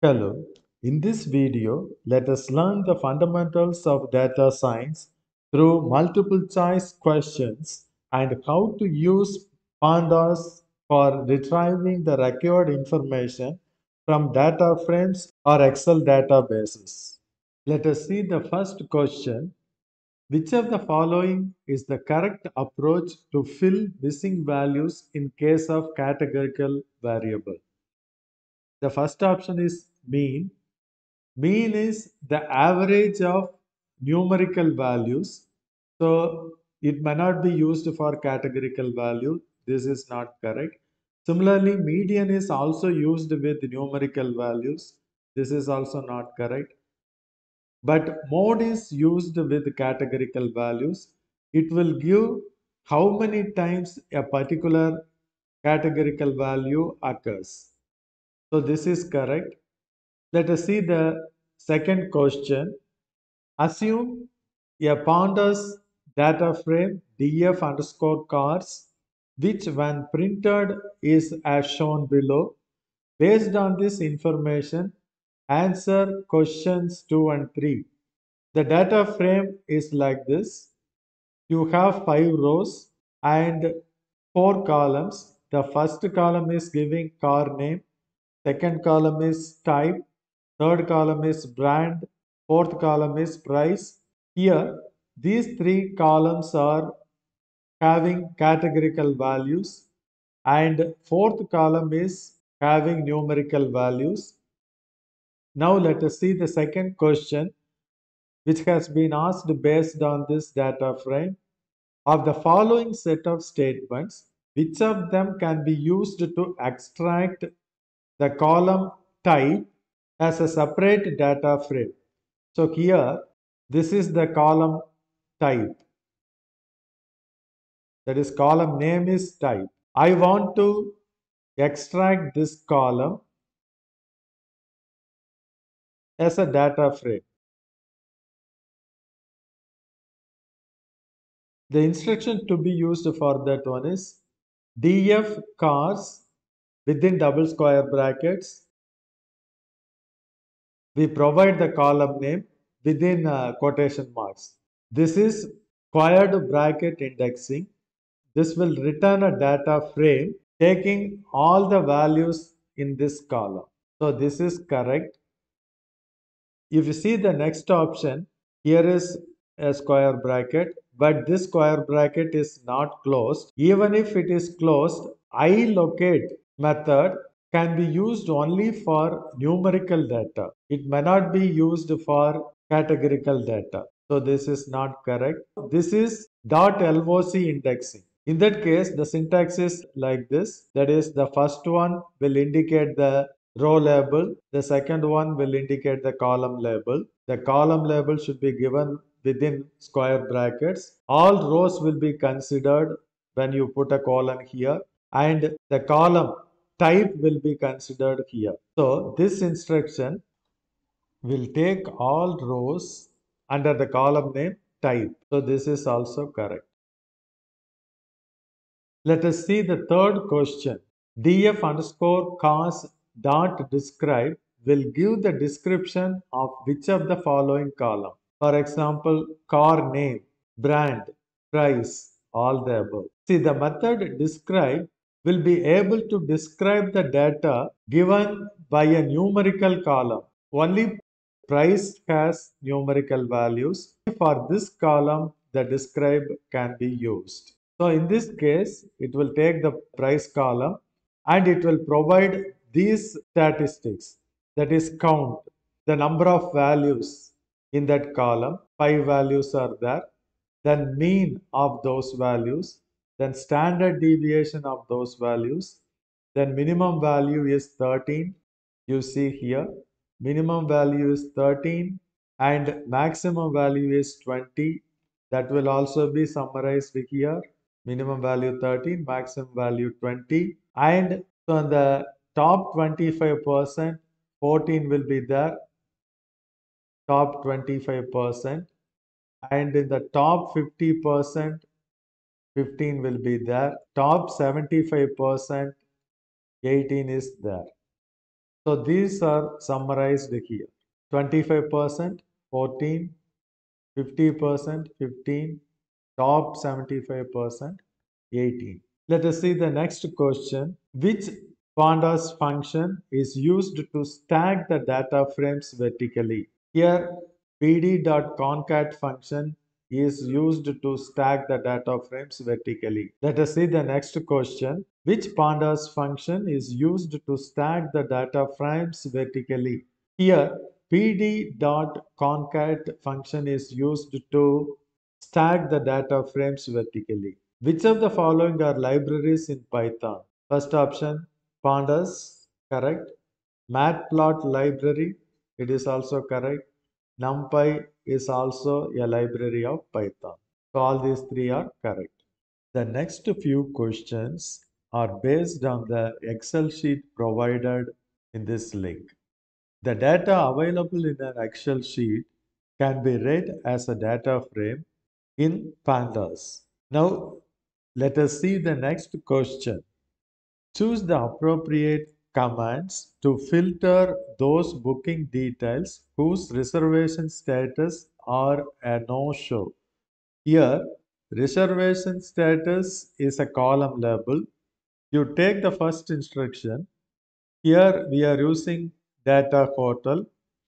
Hello, in this video, let us learn the fundamentals of data science through multiple choice questions and how to use Pandas for retrieving the required information from data frames or Excel databases. Let us see the first question. Which of the following is the correct approach to fill missing values in case of categorical variable? The first option is mean. Mean is the average of numerical values. So it may not be used for categorical value. This is not correct. Similarly, median is also used with numerical values. This is also not correct. But mode is used with categorical values. It will give how many times a particular categorical value occurs. So this is correct. Let us see the second question. Assume a Pandas data frame df underscore cars, which when printed is as shown below. Based on this information, answer questions 2 and 3. The data frame is like this. You have 5 rows and 4 columns. The first column is giving car name, second column is type, third column is brand, fourth column is price. Here, these 3 columns are having categorical values and fourth column is having numerical values. Now let us see the second question which has been asked based on this data frame. Of the following set of statements, which of them can be used to extract the column type as a separate data frame? So here, this is the column type. That is, column name is type. I want to extract this column as a data frame. The instruction to be used for that one is df cars within double square brackets. We provide the column name within quotation marks. This is squared bracket indexing. This will return a data frame taking all the values in this column. So this is correct. If you see the next option, here is a square bracket, but this square bracket is not closed. Even if it is closed, iLocate method can be used only for numerical data. It may not be used for categorical data. So this is not correct. This is .loc indexing. In that case, the syntax is like this. That is, the first one will indicate the row label. The second one will indicate the column label. The column label should be given within square brackets. All rows will be considered when you put a colon here, and the column type will be considered here. So this instruction will take all rows under the column name type. So this is also correct. Let us see the third question. df underscore cars dot describe will give the description of which of the following column. For example, car name, brand, price, all the above. See, the method describe will be able to describe the data given by a numerical column. Only price has numerical values. For this column, the describe can be used. So in this case, it will take the price column and it will provide these statistics, that is count, the number of values in that column. 5 values are there, then mean of those values, then standard deviation of those values, then minimum value is 13. You see here, minimum value is 13 and maximum value is 20. That will also be summarized here. Minimum value 13, maximum value 20. And so on the top 25%, 14 will be there, top 25%. And in the top 50%, 15 will be there. Top 75%, 18 is there. So these are summarized here. 25%, 14, 50%, 15, top 75%, 18. Let us see the next question. Which pandas function is used to stack the data frames vertically? Here, pd.concat function is used to stack the data frames vertically. Let us see the next question. Which pandas function is used to stack the data frames vertically? Here, pd.concat function is used to stack the data frames vertically. Which of the following are libraries in Python? First option, Pandas, correct. Matplot library, it is also correct. NumPy is also a library of Python. So all these three are correct. The next few questions are based on the Excel sheet provided in this link. The data available in an Excel sheet can be read as a data frame in Pandas. Now, let us see the next question. Choose the appropriate commands to filter those booking details whose reservation status are a no-show. Here, reservation status is a column label. You take the first instruction. Here we are using data hotel.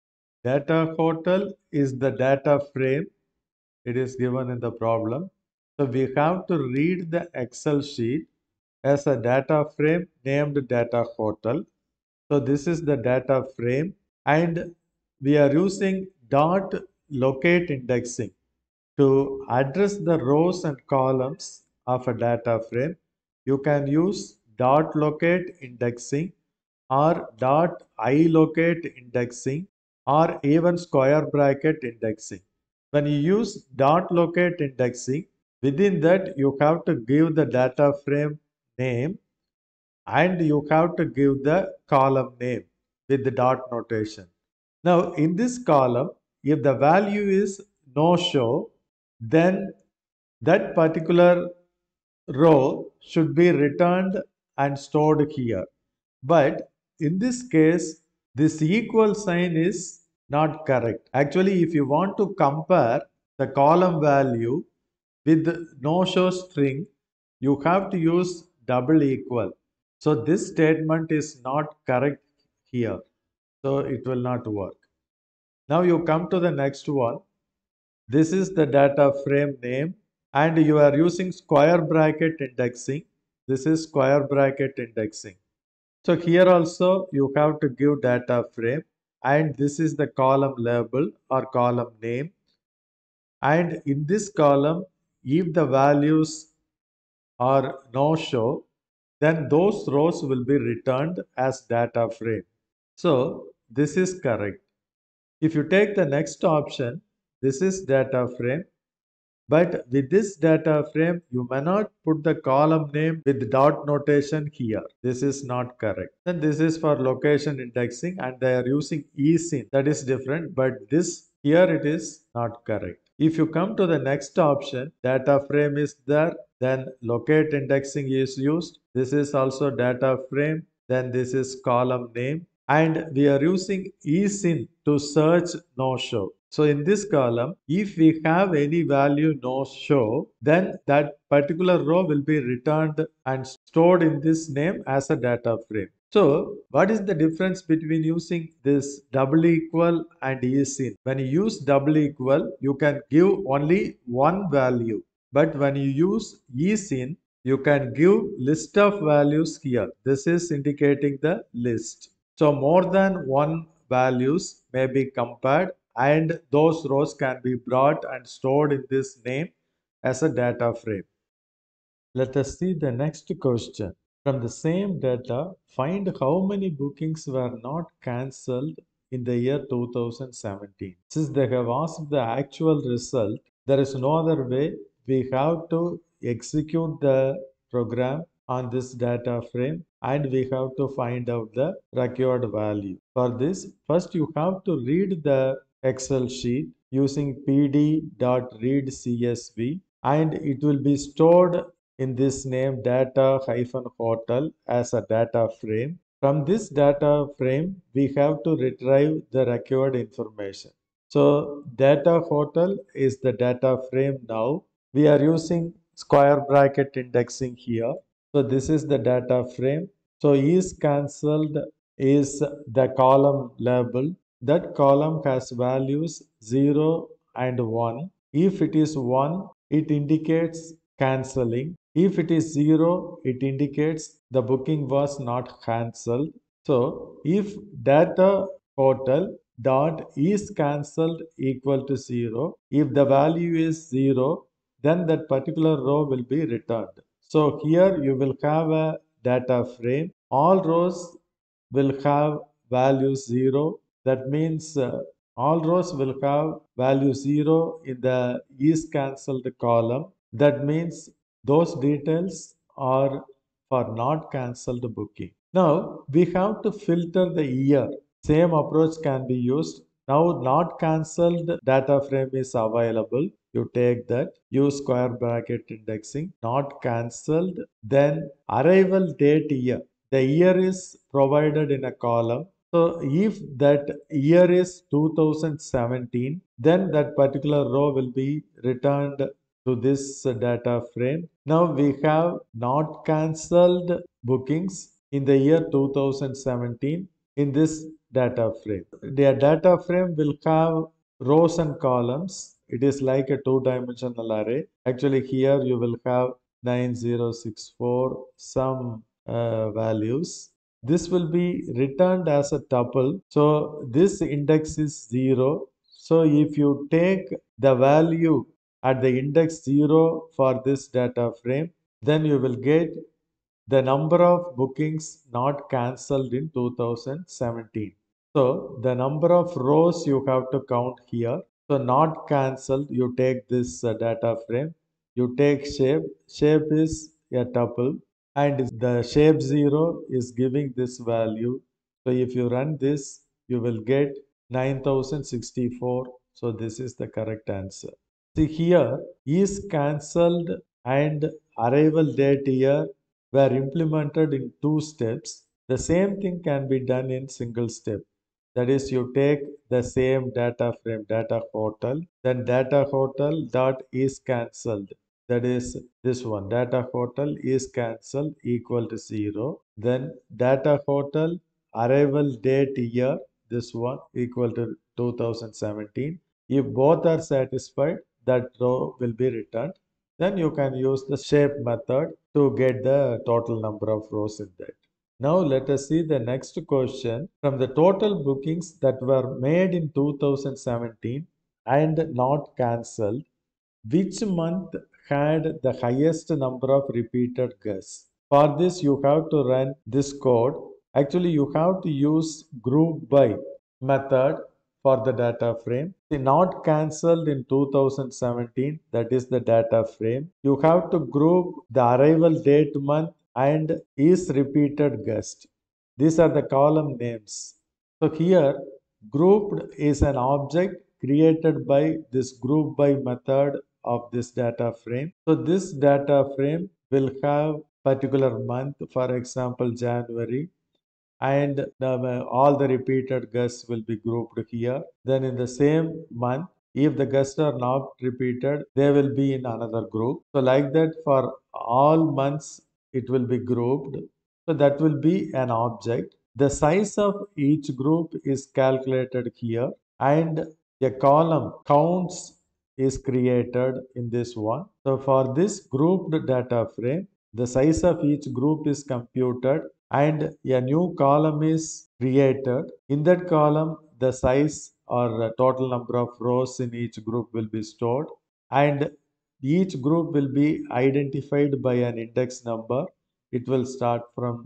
Data hotel is the data frame. It is given in the problem. So we have to read the Excel sheet as a data frame named data hotel. So this is the data frame and we are using dot locate indexing to address the rows and columns of a data frame. You can use dot locate indexing or dot ilocate indexing or even square bracket indexing. When you use dot locate indexing, within that you have to give the data frame name and you have to give the column name with the dot notation. Now in this column, if the value is no show, then that particular row should be returned and stored here. But in this case, this equal sign is not correct. Actually, if you want to compare the column value with no show string, you have to use double equal. So this statement is not correct here. So it will not work. Now you come to the next one. This is the data frame name and you are using square bracket indexing. This is square bracket indexing. So here also you have to give data frame and this is the column label or column name. And in this column, if the values are no show, then those rows will be returned as data frame. So this is correct. If you take the next option, this is data frame. But with this data frame, you may not put the column name with dot notation here. This is not correct. Then this is for location indexing and they are using eSyn. That is different, but this here it is not correct. If you come to the next option, data frame is there, then locate indexing is used. This is also data frame, then this is column name and we are using eSyn to search no show. So in this column, if we have any value no show, then that particular row will be returned and stored in this name as a data frame. So what is the difference between using this double equal and eSyn? When you use double equal, you can give only one value. But when you use eSyn, you can give list of values here. This is indicating the list. So more than one values may be compared and those rows can be brought and stored in this name as a data frame. Let us see the next question. From the same data, find how many bookings were not cancelled in the year 2017. Since they have asked the actual result, there is no other way. We have to execute the program on this data frame and we have to find out the required value. For this, first you have to read the Excel sheet using pd.read.csv and it will be stored in this name data-hotel as a data frame From this data frame, we have to retrieve the required information. So data hotel is the data frame now. We are using square bracket indexing here. So this is the data frame. So is cancelled is the column label. That column has values 0 and 1. If it is 1, it indicates cancelling. If it is 0, it indicates the booking was not cancelled. So if data hotel dot is cancelled equal to 0, if the value is 0, then that particular row will be returned. So here you will have a data frame. All rows will have value 0. That means all rows will have value 0 in the is cancelled column. That means those details are for not cancelled booking. Now we have to filter the year. Same approach can be used. Now not cancelled data frame is available. You take that, use square bracket indexing, not cancelled, then arrival date year. The year is provided in a column. So if that year is 2017, then that particular row will be returned to this data frame. Now we have not cancelled bookings in the year 2017 in this data frame. The data frame will have rows and columns. It is like a two-dimensional array. Actually, here you will have 9064 some values. This will be returned as a tuple. So this index is 0. So if you take the value at the index 0 for this data frame, then you will get the number of bookings not cancelled in 2017. So the number of rows you have to count here. So not cancelled, you take this data frame, you take shape. Shape is a tuple and the shape 0 is giving this value. So if you run this, you will get 9064. So this is the correct answer. See here is cancelled and arrival date year were implemented in two steps. The same thing can be done in single step. That is, you take the same data frame, data hotel, then data hotel dot is cancelled. That is this one, data hotel is cancelled equal to 0. Then data hotel arrival date year, this one equal to 2017. If both are satisfied, that row will be returned. Then you can use the shape method to get the total number of rows in that. Now let us see the next question. From the total bookings that were made in 2017 and not cancelled, which month had the highest number of repeated guests? For this, you have to run this code. Actually, you have to use group by method for the data frame. See, not cancelled in 2017, that is the data frame. You have to group the arrival date month and is repeated guest. These are the column names. So here, grouped is an object created by this group by method of this data frame. So this data frame will have particular month, for example, January, and all the repeated guests will be grouped here. Then in the same month, if the guests are not repeated, they will be in another group. So like that for all months, it will be grouped. So that will be an object. The size of each group is calculated here and a column counts is created in this one. So for this grouped data frame, the size of each group is computed and a new column is created. In that column, the size or total number of rows in each group will be stored and each group will be identified by an index number. It will start from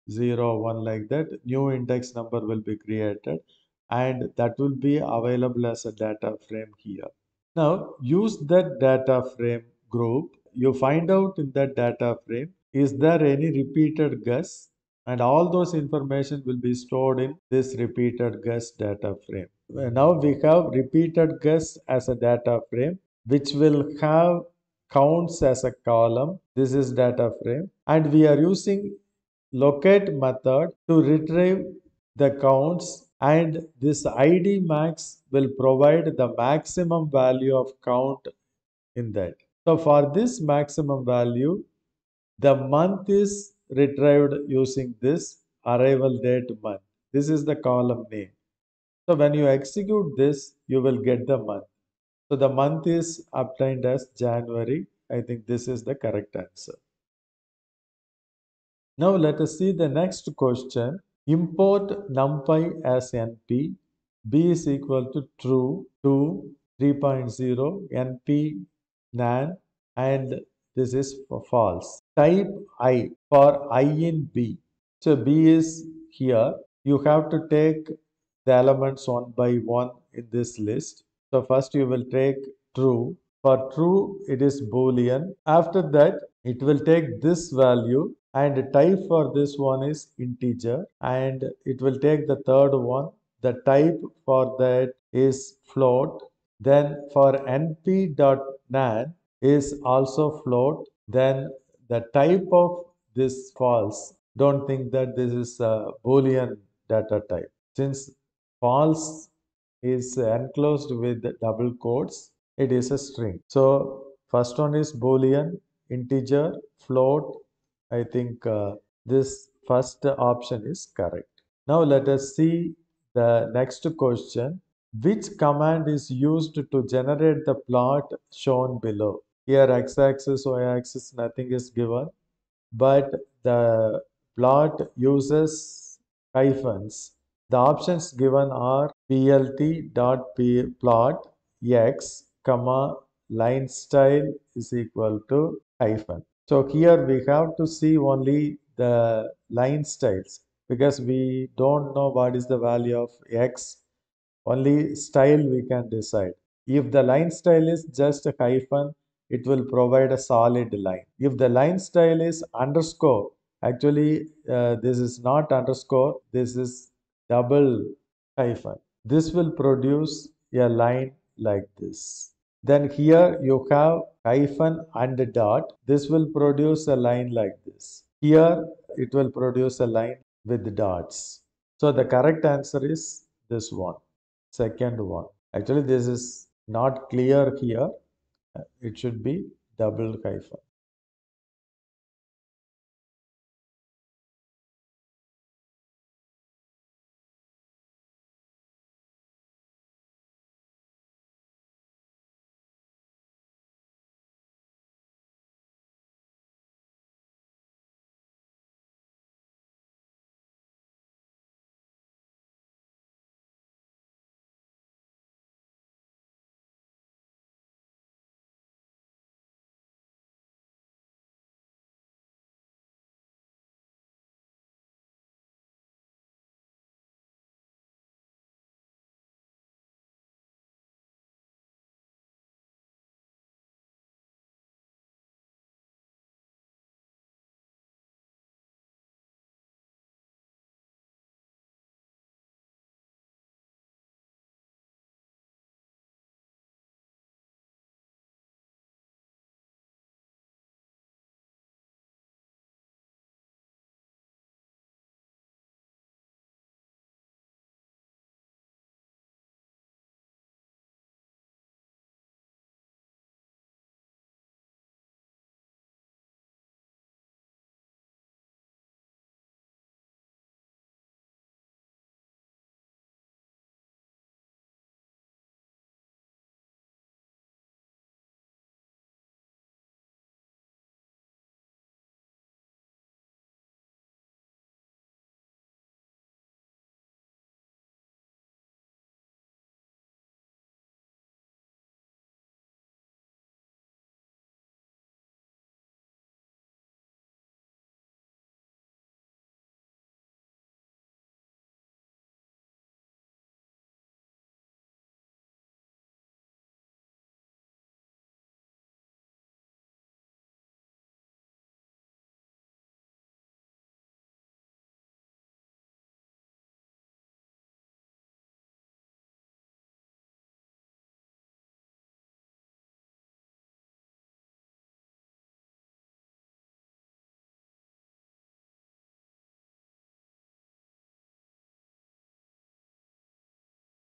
0, 1 like that. New index number will be created and that will be available as a data frame here. Now use that data frame group. You find out in that data frame, is there any repeated guess? And all those information will be stored in this repeated guess data frame. Now we have repeated guess as a data frame, which will have counts as a column. This is data frame. And we are using locate method to retrieve the counts, and this id max will provide the maximum value of count in that. So for this maximum value, the month is retrieved using this arrival date month. This is the column name. So when you execute this, you will get the month. So the month is obtained as January. I think this is the correct answer. Now let us see the next question. Import numpy as np. B is equal to true, 2, 3.0, np nan, and this is for false. Type I for I in B. So B is here. You have to take the elements one by one in this list. So first you will take true. For true, it is Boolean. After that, it will take this value, and type for this one is integer, and it will take the third one. The type for that is float. Then for np.nan is also float. Then the type of this false. Don't think that this is a Boolean data type. Since false is enclosed with double quotes, it is a string. So first one is Boolean, integer, float. I think this first option is correct. Now let us see the next question. Which command is used to generate the plot shown below? Here x-axis, y-axis, nothing is given, but the plot uses hyphens. The options given are plt.plot x, comma, line style is equal to hyphen. So here we have to see only the line styles because we don't know what is the value of x. Only style we can decide. If the line style is just a hyphen, it will provide a solid line. If the line style is underscore, actually this is not underscore, this is double hyphen. This will produce a line like this. Then here you have hyphen and a dot. This will produce a line like this. Here it will produce a line with dots. So the correct answer is this one, second one. Actually, this is not clear here. It should be double hyphen.